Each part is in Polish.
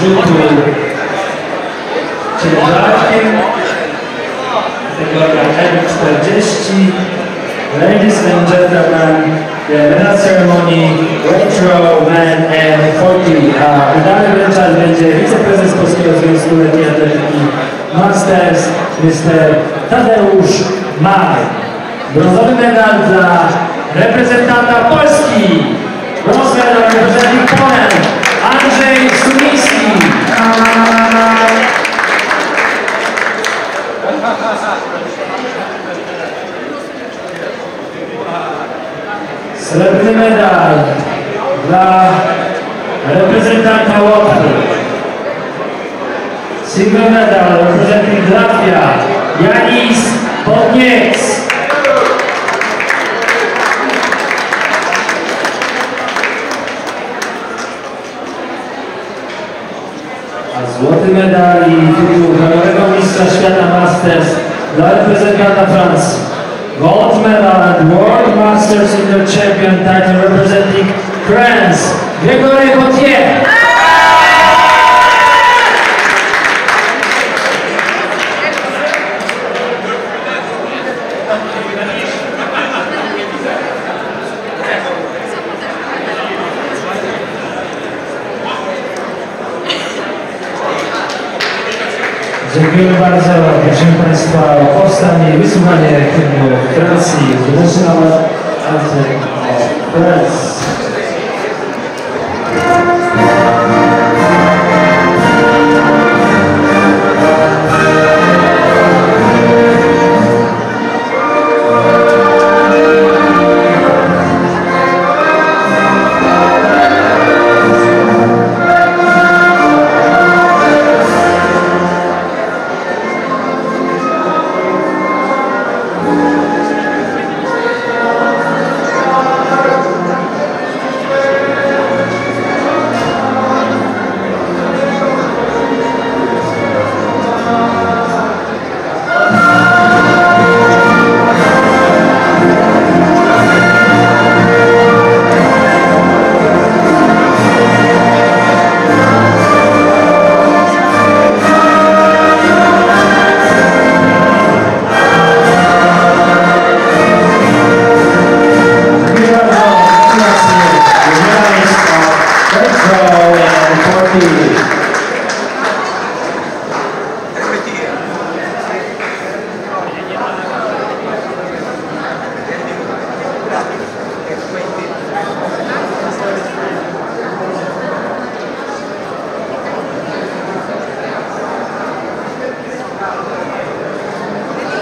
rzutu ciężarkiem kategoria M40. Ladies and gentlemen, the medal ceremony, retro man M40. Medale wręczać będzie wiceprezes Polskiego Związku Lekkiej Atletyki Masters, Mr. Tadeusz Maj. Brązowy medal dla reprezentanta Polski. Bronze medal reprezenting Poland, Andrzej Sumiński. Srebrny medal dla reprezentanta Łotwy. Silver medal reprezenting Latvia, Janis Podniec. A złoty medal i tytuł honorowego mistrza świata Masters dla reprezentanta Francji. Gold medal and World Masters Senior Champion title representing France, Grégory Gaultier. Dziękuję bardzo. Prosimy Państwa o powstanie i wysłuchanie hymnu Francji. National Anthem of France.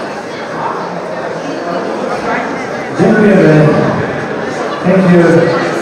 Dziękujemy. Thank you.